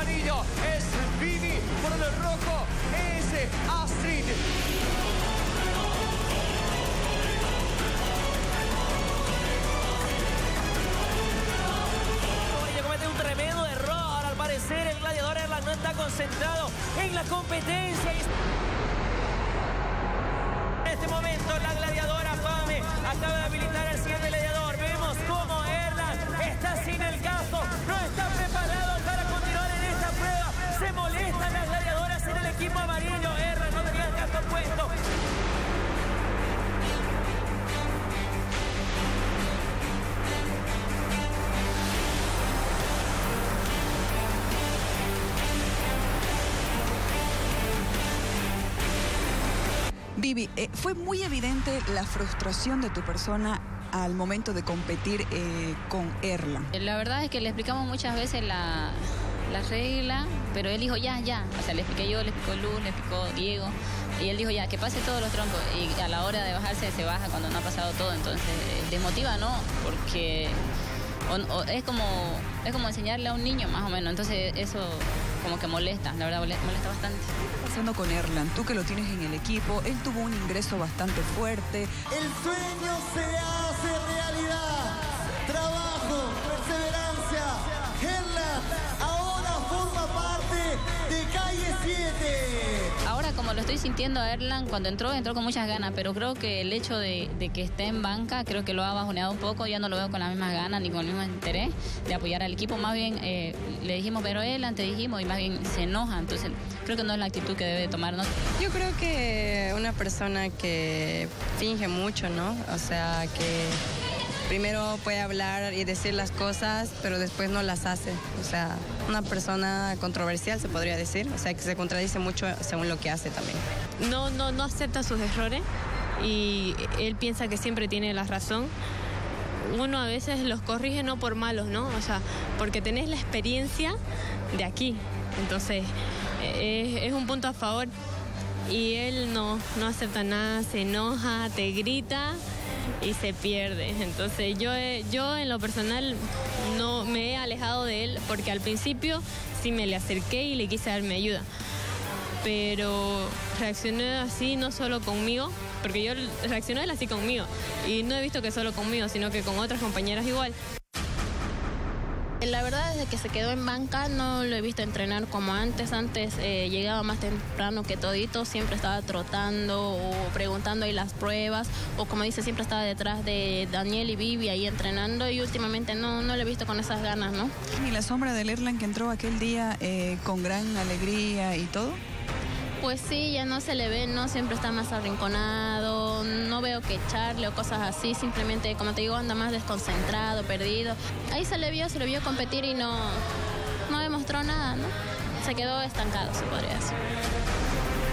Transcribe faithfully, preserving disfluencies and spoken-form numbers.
amarillo es Vivi, por el rojo es Astrid. Comete un tremendo error. Ahora, al parecer, el gladiador Erland no está concentrado en la competencia. En este momento, la gladiadora Pame acaba de habilitar al siguiente gladiador. Vemos cómo Erland está sin el casco, no está preparado para continuar en esta prueba. Se molestan las gladiadoras en el equipo amarillo. Erland no tenía el casco puesto. Vivi, eh, fue muy evidente la frustración de tu persona al momento de competir eh, con Erland. La verdad es que le explicamos muchas veces la, la regla, pero él dijo ya, ya. O sea, le expliqué yo, le explicó Luz, le explicó Diego. Y él dijo ya, que pase todos los troncos. Y a la hora de bajarse, se baja cuando no ha pasado todo. Entonces, desmotiva, ¿no? Porque o, o es, como, es como enseñarle a un niño, más o menos. Entonces, eso como que molesta, la verdad, molesta bastante. ¿Qué está pasando con Erland? Tú que lo tienes en el equipo, él tuvo un ingreso bastante fuerte. El sueño se hace realidad. Trabajo, perseverancia. Erland ahora forma parte de Calle siete. Ahora, como lo estoy sintiendo a Erland, cuando entró, entró con muchas ganas, pero creo que el hecho de, de que esté en banca, creo que lo ha bajoneado un poco. Ya no lo veo con las mismas ganas ni con el mismo interés de apoyar al equipo. Más bien, eh, le dijimos, pero Erland, te dijimos, y más bien se enoja. Entonces, creo que no es la actitud que debe tomar, ¿no? Yo creo que una persona que finge mucho, ¿no? O sea, que primero puede hablar y decir las cosas, pero después no las hace. O sea, una persona controversial, se podría decir. O sea, que se contradice mucho según lo que hace también. No, no, no acepta sus errores y él piensa que siempre tiene la razón. Uno a veces los corrige no por malos, ¿no? O sea, porque tenés la experiencia de aquí. Entonces, es, es un punto a favor. Y él no, no acepta nada, se enoja, te grita y se pierde. Entonces yo, he, yo en lo personal no me he alejado de él porque al principio sí me le acerqué y le quise darme ayuda. Pero reaccioné así no solo conmigo, porque yo reaccioné él así conmigo. Y no he visto que solo conmigo, sino que con otras compañeras igual. La verdad, desde que se quedó en banca no lo he visto entrenar como antes. Antes eh, llegaba más temprano que todito, siempre estaba trotando o preguntando ahí las pruebas, o como dice, siempre estaba detrás de Daniel y Vivi ahí entrenando, y últimamente no, no lo he visto con esas ganas, ¿no? ¿Y la sombra del Erland que entró aquel día eh, con gran alegría y todo? Pues sí, ya no se le ve, no siempre está más arrinconado, no veo que echarle o cosas así, simplemente, como te digo, anda más desconcentrado, perdido. Ahí se le vio, se le vio competir y no, no demostró nada, ¿no? Se quedó estancado, se podría decir.